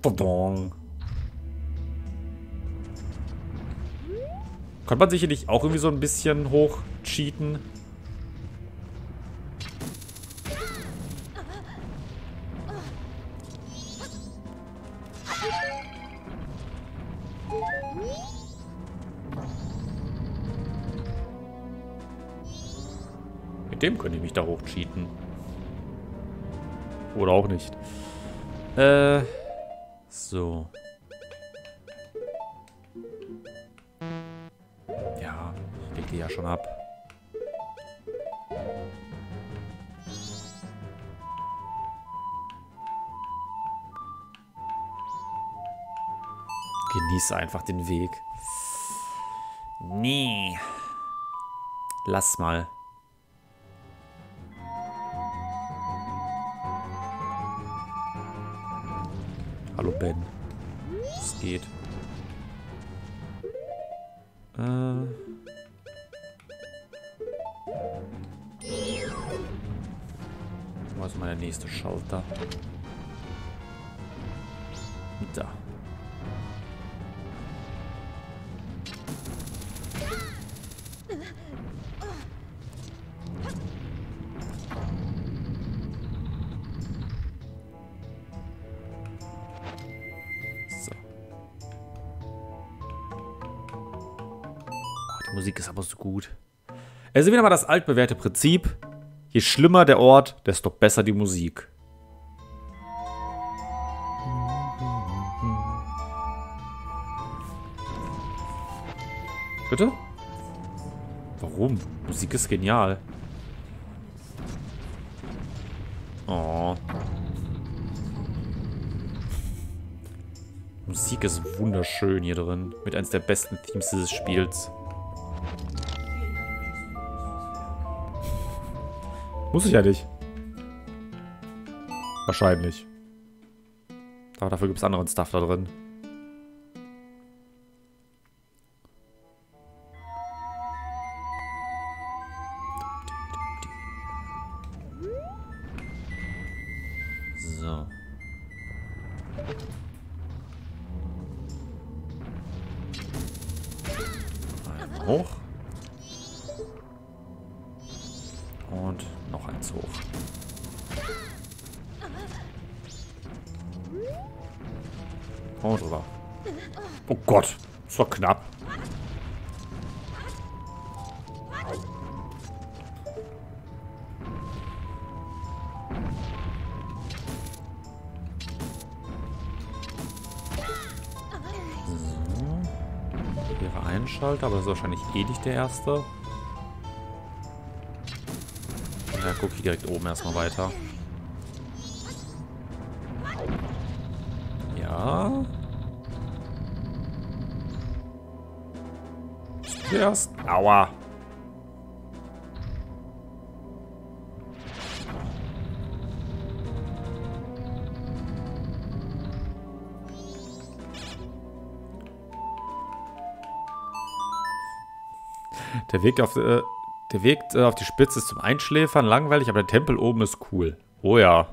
Badong. Kann man sich hier nicht auch irgendwie so ein bisschen hoch cheaten? Mit dem könnte ich mich da hoch cheaten. Oder auch nicht. So. Ja, ich leg die ja schon ab. Genieße einfach den Weg. Nee. Lass mal. Hallo Ben. Es geht. Wo ist mein nächster Schalter? Da. So. Oh, die Musik ist aber so gut. Es ist wieder mal das altbewährte Prinzip. Je schlimmer der Ort, desto besser die Musik. Bitte? Warum? Musik ist genial. Oh. Musik ist wunderschön hier drin. Mit eines der besten Themes dieses Spiels. Muss ich ja nicht. Wahrscheinlich. Aber dafür gibt es anderen Stuff da drin. So. Einmal hoch. Und noch eins hoch. Und rüber. Oh Gott, das war knapp. So. Wäre ein Schalter, aber das ist wahrscheinlich eh nicht der erste. Ja, guck hier direkt oben erstmal weiter. Ja. Zuerst. Aua. Der Weg auf die Spitze ist zum Einschläfern langweilig, aber der Tempel oben ist cool. Oh ja.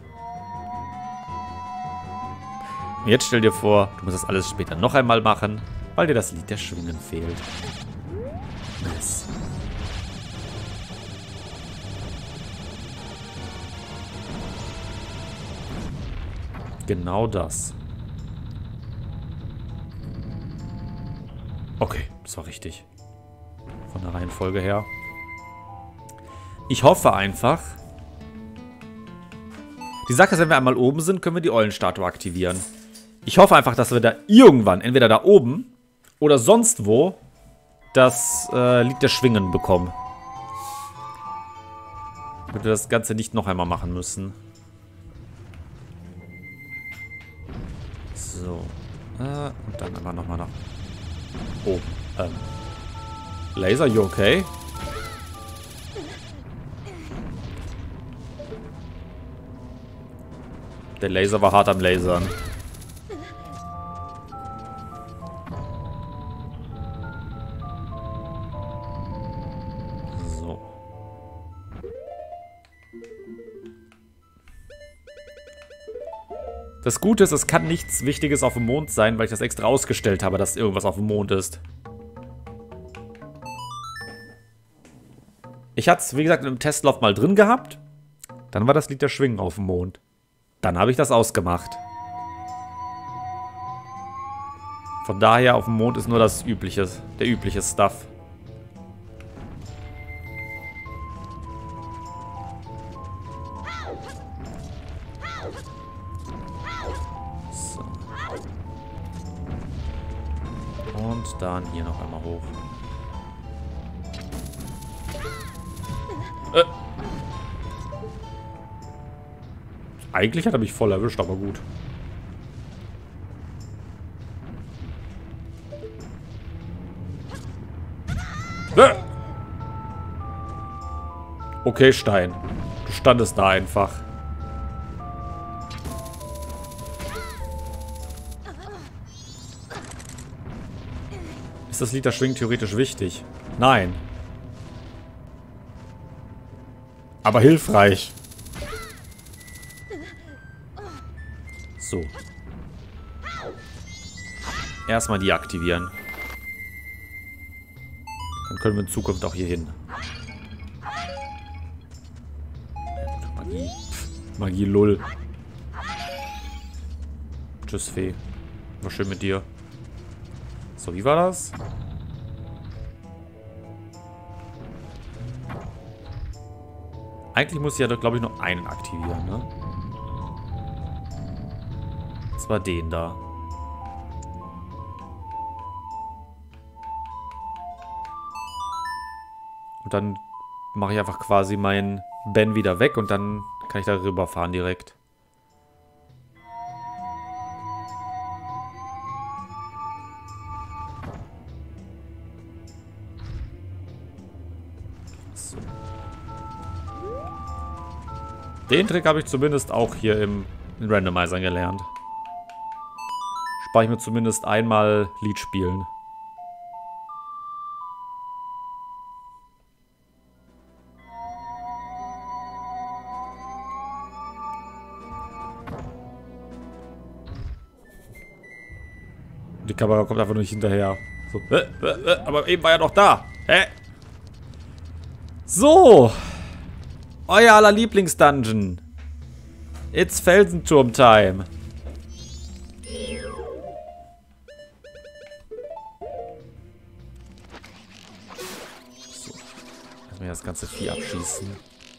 Und jetzt stell dir vor, du musst das alles später noch einmal machen, weil dir das Lied der Schwingen fehlt. Yes. Genau das. Okay, das war richtig. Von der Reihenfolge her. Ich hoffe einfach. Die Sache ist, wenn wir einmal oben sind, können wir die Eulenstatue aktivieren. Ich hoffe einfach, dass wir da irgendwann, entweder da oben oder sonst wo, das Lied der Schwingen bekommen. Damit wir das Ganze nicht noch einmal machen müssen. So. Und dann einfach nochmal nach oben. Laser, you okay? Der Laser war hart am Lasern. So. Das Gute ist, es kann nichts Wichtiges auf dem Mond sein, weil ich das extra ausgestellt habe, dass irgendwas auf dem Mond ist. Ich hatte es, wie gesagt, im Testlauf mal drin gehabt. Dann war das Lied der Schwingen auf dem Mond. Dann habe ich das ausgemacht. Von daher, auf dem Mond ist nur das Übliche, der übliche Stuff. So. Und dann hier noch einmal hoch. Eigentlich hat er mich voll erwischt, aber gut. Okay, Stein. Du standest da einfach. Ist das Lied der Schwingen theoretisch wichtig? Nein. Aber hilfreich. So. Erstmal die aktivieren. Dann können wir in Zukunft auch hier hin. Magie. Magie, lull. Tschüss, Fee. War schön mit dir. So, wie war das? Eigentlich muss ich ja, glaube ich, nur einen aktivieren, ne? Das war den da. Und dann mache ich einfach quasi meinen Ben wieder weg und dann kann ich da rüberfahren direkt. So. Den Trick habe ich zumindest auch hier im Randomizer gelernt. Spare ich mir zumindest einmal Lied spielen. Die Kamera kommt einfach nur nicht hinterher. So, aber eben war er doch da. Hä? So. Euer aller Lieblingsdungeon. It's Felsenturm-Time. So. Lass mich das ganze Vieh abschießen.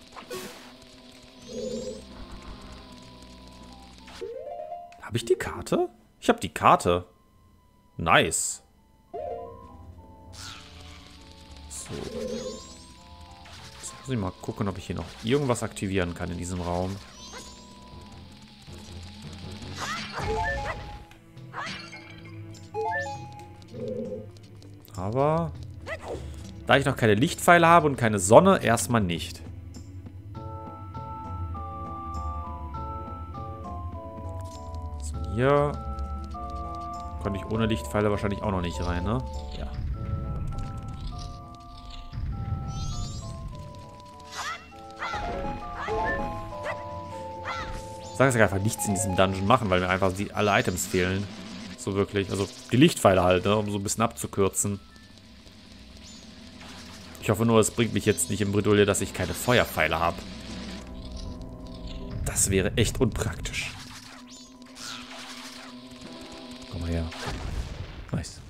Habe ich die Karte? Ich habe die Karte. Nice. So. Jetzt muss ich mal gucken, ob ich hier noch irgendwas aktivieren kann in diesem Raum. Aber da ich noch keine Lichtpfeile habe und keine Sonne, erstmal nicht. So, hier konnte ich ohne Lichtpfeile wahrscheinlich auch noch nicht rein, ne? Ja. Ich sage, dass ich einfach nichts in diesem Dungeon machen, weil mir einfach alle Items fehlen. So wirklich. Also die Lichtpfeile halt, ne? Um so ein bisschen abzukürzen. Ich hoffe nur, es bringt mich jetzt nicht in Bredouille, dass ich keine Feuerpfeile habe. Das wäre echt unpraktisch. Komm mal her. Nice.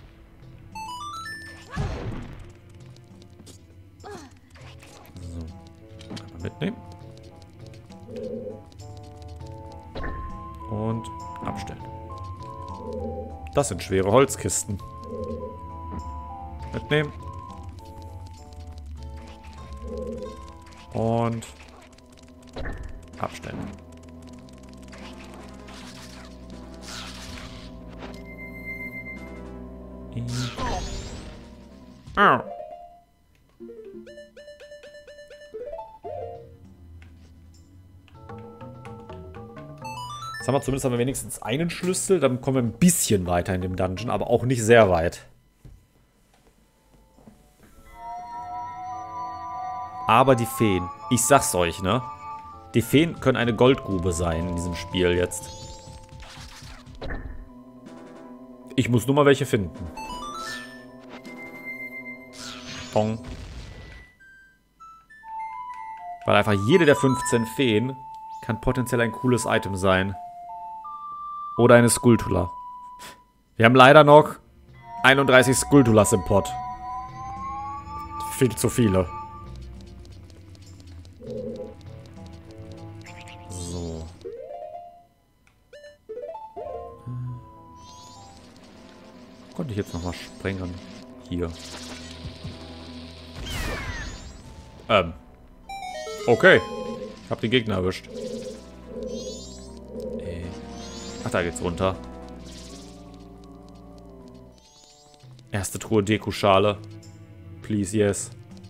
So. Einmal mitnehmen. Und abstellen. Das sind schwere Holzkisten. Mitnehmen. Und abstellen. Au. Jetzt haben wir zumindest wenigstens einen Schlüssel, dann kommen wir ein bisschen weiter in dem Dungeon, aber auch nicht sehr weit. Aber die Feen, ich sag's euch, ne? Die Feen können eine Goldgrube sein in diesem Spiel jetzt. Ich muss nur mal welche finden. Pong. Weil einfach jede der 15 Feen kann potenziell ein cooles Item sein. Oder eine Skulltula. Wir haben leider noch 31 Skulltulas im Pot. Viel zu viele. So. Konnte ich jetzt nochmal sprengen? Hier. Okay. Ich hab den Gegner erwischt. Ach, da geht's runter. Erste Truhe Dekuschale. Please, yes.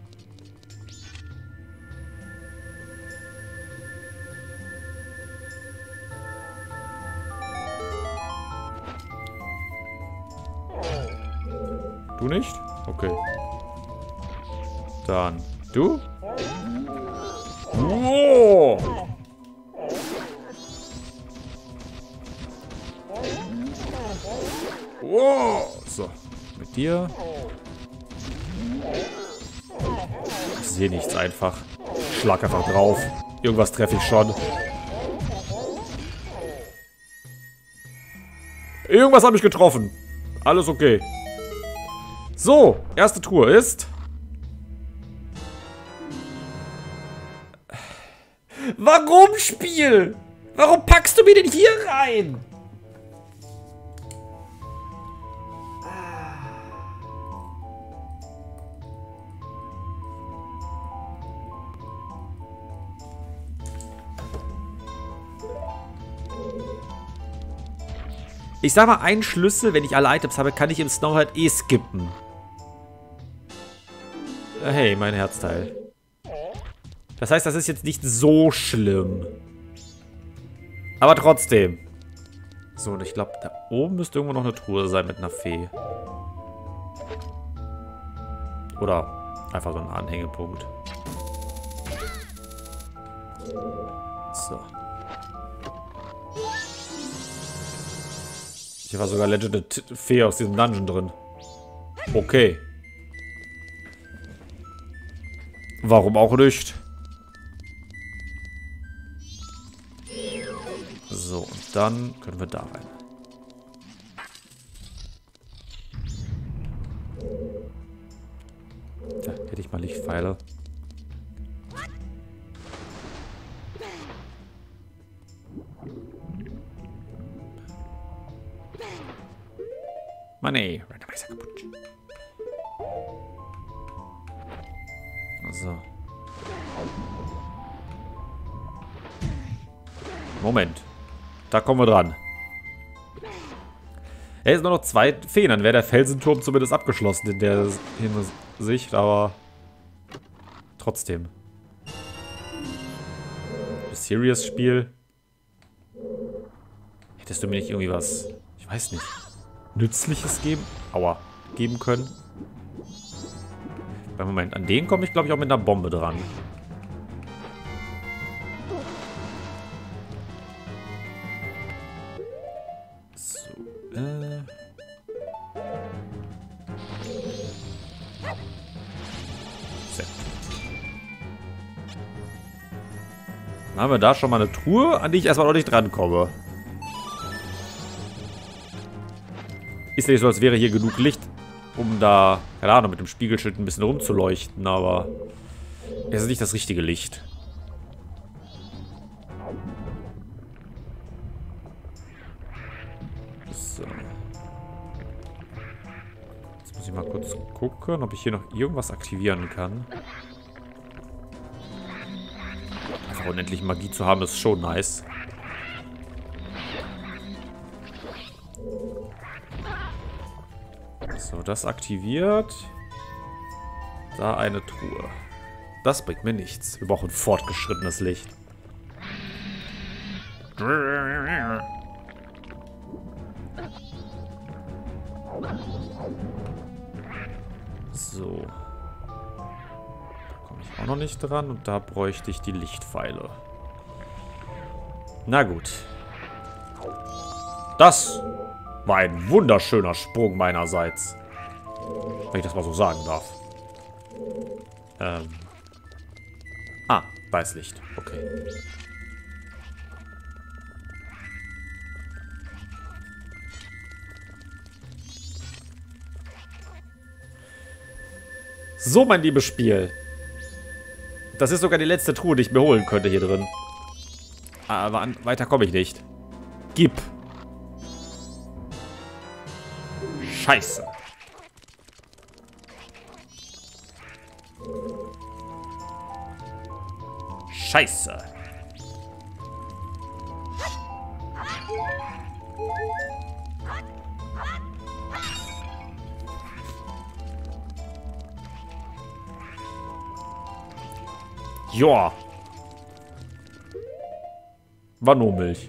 Du nicht? Okay. Dann du? Wow! Wow! So, mit dir. Ich sehe nichts einfach. Ich schlag einfach drauf. Irgendwas treffe ich schon. Irgendwas hat mich getroffen. Alles okay. So, erste Truhe ist... Warum, Spiel? Warum packst du mir denn hier rein? Ich sag mal, einen Schlüssel, wenn ich alle Items habe, kann ich im Snow halt eh skippen. Hey, mein Herzteil. Das heißt, das ist jetzt nicht so schlimm. Aber trotzdem. So, und ich glaube, da oben müsste irgendwo noch eine Truhe sein mit einer Fee. Oder einfach so ein Anhängepunkt. So. Hier war sogar Legend eine Fee aus diesem Dungeon drin. Okay. Warum auch nicht? So, und dann können wir da rein. Da hätte ich mal Lichtpfeile. Money. Randomizer kaputt. So. Moment. Da kommen wir dran. Jetzt nur noch 2 Feen, dann wäre der Felsenturm zumindest abgeschlossen in der Hinsicht, aber trotzdem. Das Serious-Spiel. Hättest du mir nicht irgendwie was, ich weiß nicht, Nützliches geben können? Moment, an den komme ich, glaube ich, auch mit einer Bombe dran. So, Set. Dann haben wir da schon mal eine Truhe, an die ich erstmal noch nicht drankomme. Ist ja nicht so, als wäre hier genug Licht, um da, keine Ahnung, mit dem Spiegelschild ein bisschen rumzuleuchten, aber es ist nicht das richtige Licht. So. Jetzt muss ich mal kurz gucken, ob ich hier noch irgendwas aktivieren kann. Einfach unendlich Magie zu haben, ist schon nice. So, das aktiviert. Da eine Truhe. Das bringt mir nichts. Wir brauchen fortgeschrittenes Licht. So. Da komme ich auch noch nicht dran. Und da bräuchte ich die Lichtpfeile. Na gut. Das War ein wunderschöner Sprung meinerseits. Wenn ich das mal so sagen darf. Ah, Weißlicht. Okay. So, mein liebes Spiel. Das ist sogar die letzte Truhe, die ich mir holen könnte hier drin. Aber weiter komme ich nicht. Gib. Scheiße. Scheiße. Joa. War nur Milch.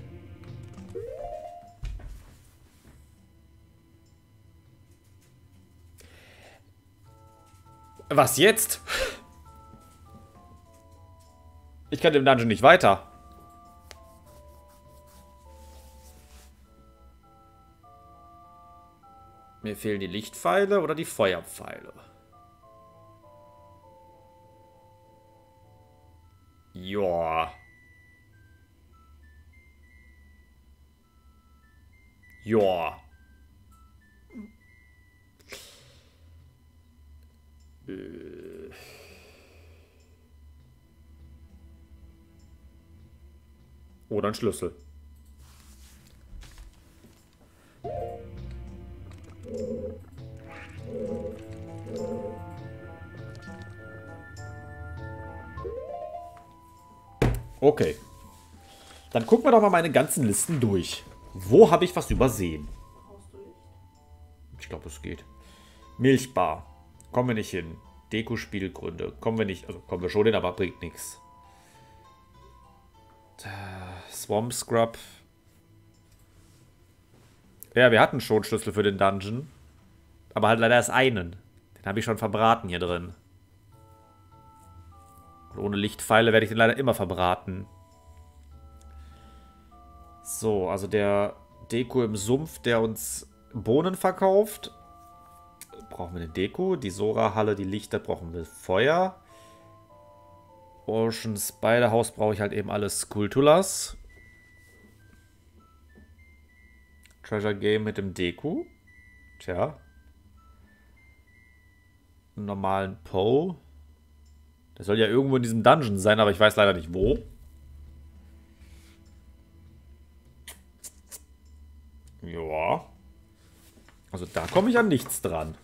Was jetzt? Ich kann im Dungeon nicht weiter. Mir fehlen die Lichtpfeile oder die Feuerpfeile. Joa. Joa. Oder ein Schlüssel. Okay. Dann gucken wir doch mal meine ganzen Listen durch. Wo habe ich was übersehen? Ich glaube, es geht. Milchbar. Kommen wir nicht hin. Deko-Spielgründe. Kommen wir nicht. Also kommen wir schon hin, aber bringt nichts. Swamp Scrub. Ja, wir hatten schon Schlüssel für den Dungeon. Aber halt leider erst einen. Den habe ich schon verbraten hier drin. Und ohne Lichtpfeile werde ich den leider immer verbraten. So, also der Deko im Sumpf, der uns Bohnen verkauft. Brauchen wir eine Deko. Die Sora-Halle, die Lichter, brauchen wir Feuer. Ocean Spider House brauche ich halt eben alles Skulltulas. Treasure Game mit dem Deko. Tja. Einen normalen Poe. Der soll ja irgendwo in diesem Dungeon sein, aber ich weiß leider nicht wo. Ja. Also da komme ich an nichts dran.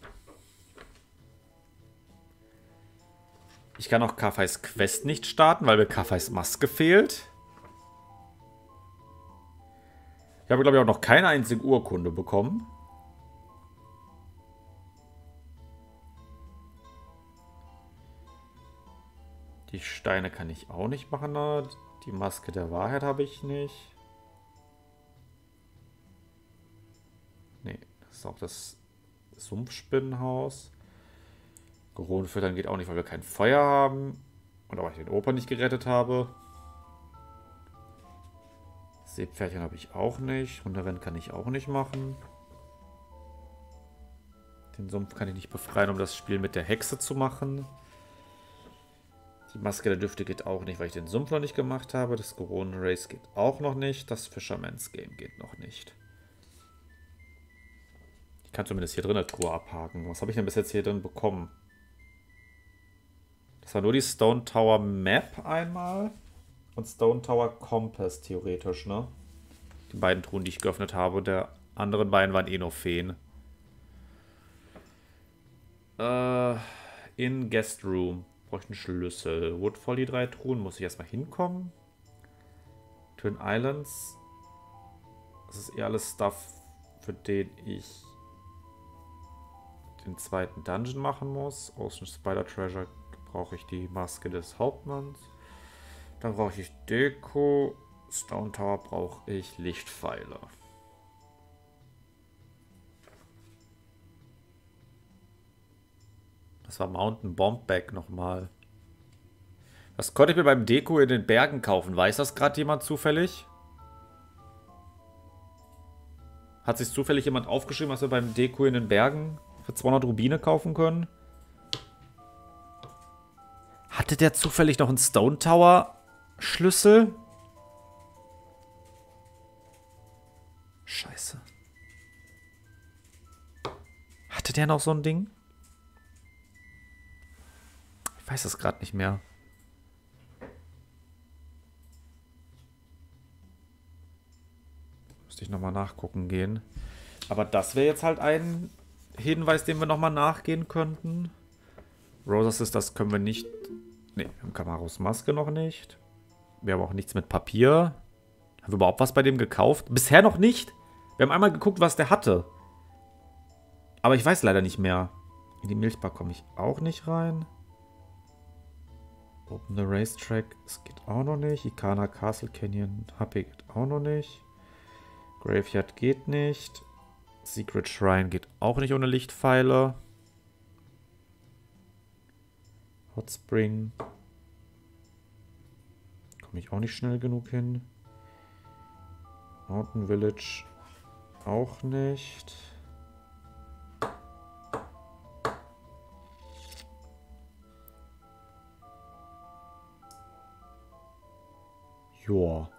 Ich kann auch Kafais Quest nicht starten, weil mir Kafais Maske fehlt. Ich habe, glaube ich, auch noch keine einzige Urkunde bekommen. Die Steine kann ich auch nicht machen. Die Maske der Wahrheit habe ich nicht. Nee, das ist auch das Sumpfspinnenhaus. Geron füttern geht auch nicht, weil wir kein Feuer haben. Und auch ich den Opa nicht gerettet habe. Seepferdchen habe ich auch nicht. Hunderennen kann ich auch nicht machen. Den Sumpf kann ich nicht befreien, um das Spiel mit der Hexe zu machen. Die Maske der Düfte geht auch nicht, weil ich den Sumpf noch nicht gemacht habe. Das Geron Race geht auch noch nicht. Das Fisherman's Game geht noch nicht. Ich kann zumindest hier drin eine Truhe abhaken. Was habe ich denn bis jetzt hier drin bekommen? Das war nur die Stone Tower Map einmal. Und Stone Tower Compass theoretisch, ne? Die beiden Truhen, die ich geöffnet habe. Der anderen beiden waren eh nur Feen. In Guest Room. Brauche ich einen Schlüssel. Woodfall, die 3 Truhen. Muss ich erstmal hinkommen. Twin Islands. Das ist eher alles Stuff, für den ich den zweiten Dungeon machen muss. Ocean Spider Treasure brauche ich die Maske des Hauptmanns. Dann brauche ich Deko. Stone Tower brauche ich Lichtpfeile. Das war Mountain Bombback nochmal. Was konnte ich mir beim Deko in den Bergen kaufen? Weiß das gerade jemand zufällig? Hat sich zufällig jemand aufgeschrieben, was wir beim Deko in den Bergen für 200 Rubine kaufen können? Hatte der zufällig noch einen Stone Tower Schlüssel? Scheiße. Hatte der noch so ein Ding? Ich weiß es gerade nicht mehr. Müsste ich nochmal nachgucken gehen. Aber das wäre jetzt halt ein Hinweis, den wir nochmal nachgehen könnten. Rosas ist, das können wir nicht... Ne, wir haben Camaros Maske noch nicht. Wir haben auch nichts mit Papier. Haben wir überhaupt was bei dem gekauft? Bisher noch nicht. Wir haben einmal geguckt, was der hatte. Aber ich weiß leider nicht mehr. In die Milchbar komme ich auch nicht rein. Open the Racetrack, das geht auch noch nicht. Ikana Castle Canyon, HP geht auch noch nicht. Graveyard geht nicht. Secret Shrine geht auch nicht ohne Lichtpfeile. Hot Spring. Komme ich auch nicht schnell genug hin. Mountain Village auch nicht. Joa.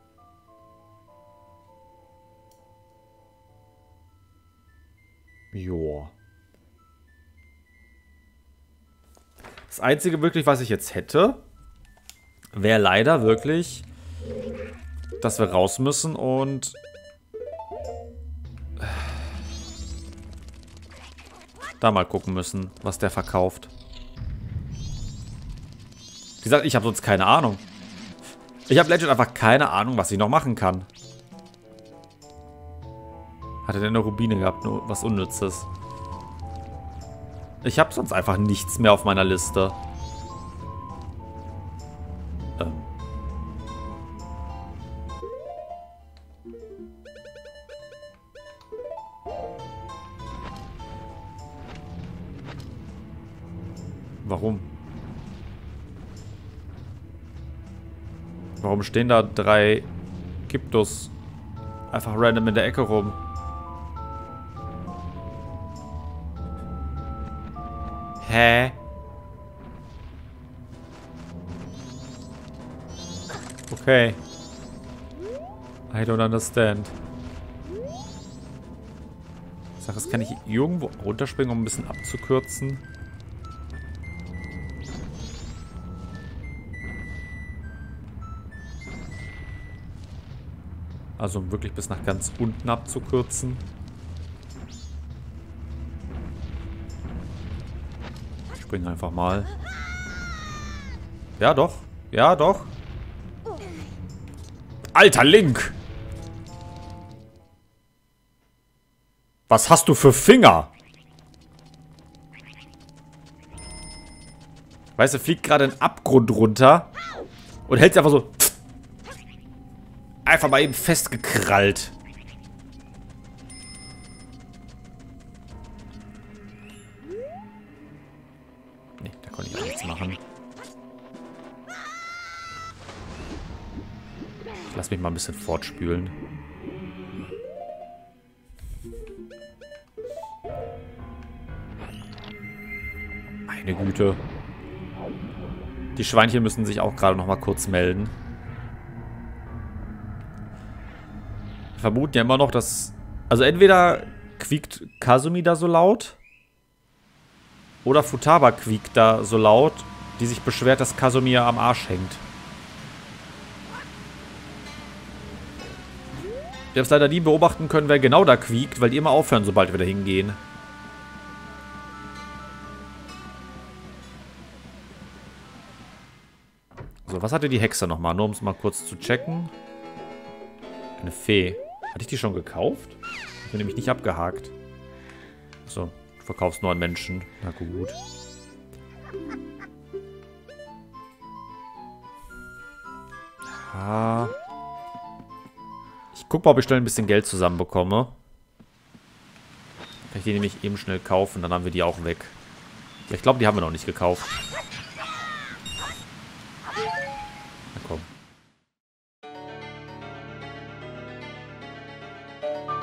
Joa. Das Einzige wirklich, was ich jetzt hätte, wäre leider wirklich, dass wir raus müssen und da mal gucken müssen, was der verkauft. Wie gesagt, ich habe sonst keine Ahnung. Ich habe legit einfach keine Ahnung, was ich noch machen kann. Hat er denn eine Rubine gehabt? Nur was Unnützes. Ich habe sonst einfach nichts mehr auf meiner Liste. Warum? Warum stehen da 3 Gyptos einfach random in der Ecke rum? Hä? Okay. I don't understand. Sache ist, kann ich irgendwo runterspringen, um ein bisschen abzukürzen? Also um wirklich bis nach ganz unten abzukürzen. Ich springe einfach mal. Ja, doch. Ja, doch. Alter Link! Was hast du für Finger? Weißt du, fliegt gerade einen Abgrund runter und hält sich einfach so... Einfach mal eben festgekrallt. Nee, da konnte ich auch nichts machen. Lass mich mal ein bisschen fortspülen. Meine Güte. Die Schweinchen müssen sich auch gerade noch mal kurz melden. Wir vermuten ja immer noch, dass... Also entweder quiekt Kazumi da so laut. Oder Futaba quiekt da so laut, die sich beschwert, dass Kazumi ja am Arsch hängt. Ich habe es leider nie beobachten können, wer genau da quiekt, weil die immer aufhören, sobald wir da hingehen. So, was hatte die Hexe nochmal? Nur um es mal kurz zu checken. Eine Fee. Hatte ich die schon gekauft? Ich bin nämlich nicht abgehakt. So, du verkaufst nur an Menschen. Na gut. Ja. Ich guck mal, ob ich schnell ein bisschen Geld zusammenbekomme. Kann ich die nämlich eben schnell kaufen, dann haben wir die auch weg. Ja, ich glaube, die haben wir noch nicht gekauft. Na komm.